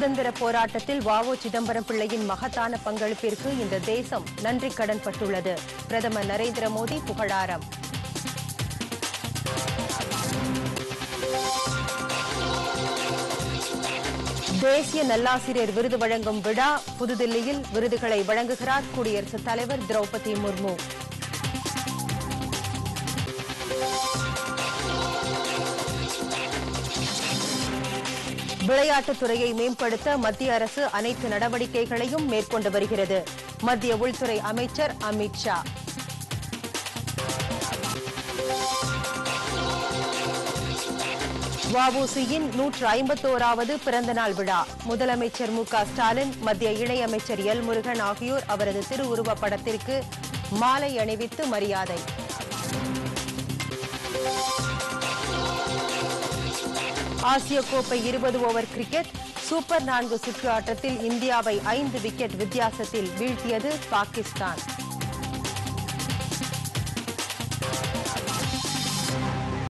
சுதந்திர போராட்டத்தில் வ.உ. சிதம்பரம் பிள்ளையின் மகத்தான பங்களிப்பிற்கு இந்த தேசம் நன்றி கடன் பட்டுள்ளது. பிரதமர் நரேந்திர மோடி புகழாரம். தேசிய நல்லாசிரியர் விருது வழங்கும் விழா புதுதில்லியில் விருதுகளை வழங்குகிறார் குடியரசுத் தலைவர் திரௌபதி முர்மு. விளையாட்டுத் துறையை மேம்படுத்த மத்திய அரசு அனைத்து நடவடிக்கைகளையும் மேற்கொண்டு வருகிறது. மத்திய உள்துறை அமைச்சர் அமித் ஷா. வ.உ.சியின் 151வது பிறந்தநாள் விழா. முதலமைச்சர் மு.க. ஸ்டாலின், மத்திய இணையமைச்சர் எல். முருகன் ஆகியோர் அவரது திருவுருவப் படத்திற்கு மாலை அணிவித்து மரியாதை. ஆசிய கோப்பை 20 ஓவர் கிரிக்கெட் சூப்பர் 4 சுற்று ஆட்டத்தில் இந்தியாவை 5 விக்கெட் வித்தியாசத்தில் வீழ்த்தியது பாகிஸ்தான்.